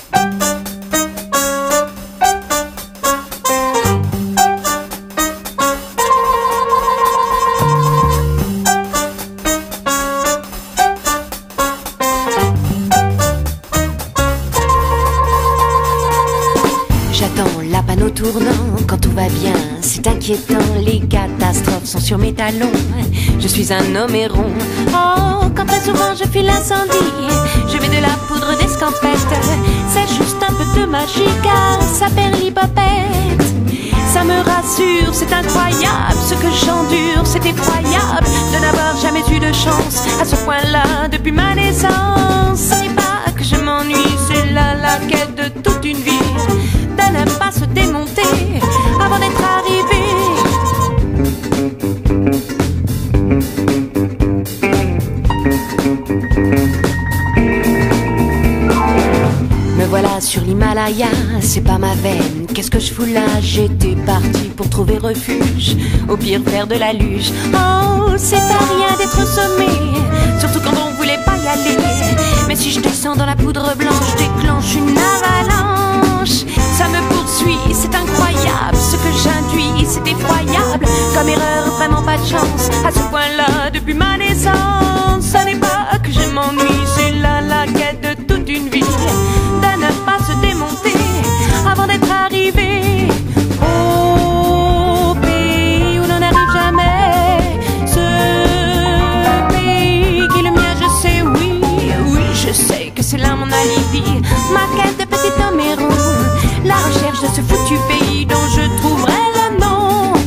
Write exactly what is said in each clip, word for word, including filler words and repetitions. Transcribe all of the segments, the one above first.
J'attends la panne au tournant quand tout va bien, c'est inquiétant, les catastrophes sont sur mes talons. Je suis un homme errant, oh, quand très souvent je file l'incendie, je mets de la poudre d'escampette, c'est juste un peu de magie car ça perd l'hypopète. Ça me rassure, c'est incroyable ce que j'endure, c'est effroyable de n'avoir jamais eu de chance à ce point-là depuis ma naissance. Ce n'est pas que je m'ennuie, c'est là la quête de toute une vie, de ne pas se démonter avant d'être arrivé. Me voilà sur l'Himalaya, c'est pas ma veine, qu'est-ce que je fous là? J'étais parti pour trouver refuge, au pire faire de la luge. Oh, c'est pas rien d'être sommé, surtout quand on voulait pas y aller. Mais si je descends dans la poudre blanche, je déclenche une avalanche. Ça me poursuit, c'est incroyable ce que j'induis, c'est effroyable comme erreur, vraiment pas de chance à ce point-là depuis ma naissance. Ça n'est pas que je m'ennuie, c'est là la quête de toute une vie, de ne pas se démonter avant d'être arrivé au pays où l'on n'arrive jamais. Ce pays qui est le mien, je sais, oui, oui, je sais que c'est là mon alibi, ma quête de petit homme errant, la recherche de ce foutu pays dont je trouverai le nom.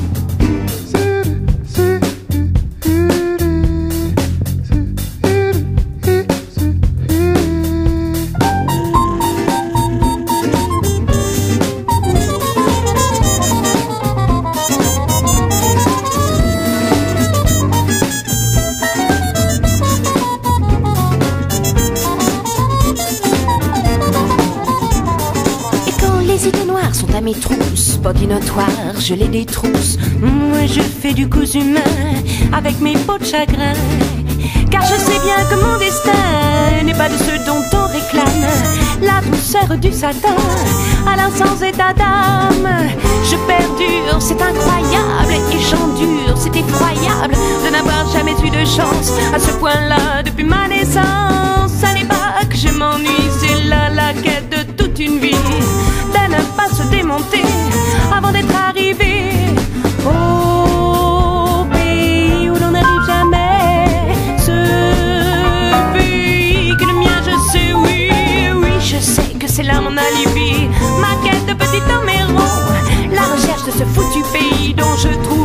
Les idées noires sont à mes trousses, body notoire, je les détrousse. Moi je fais du cousu humain avec mes peaux de chagrin, car je sais bien que mon destin n'est pas de ceux dont on réclame la douceur du Satan à l'insens état d'âme. Je perdure, c'est incroyable, et j'endure, c'est effroyable de n'avoir jamais eu de chance à ce point-là depuis ma naissance. Ça n'est pas que je m'ennuie, c'est là la quête de toute une vie, de ne pas se démonter avant d'être arrivé au pays où l'on n'arrive jamais. Ce pays que le mien, je sais, oui, oui, je sais que c'est là mon alibi, ma quête de petit homme errant, la recherche de ce foutu pays dont je trouve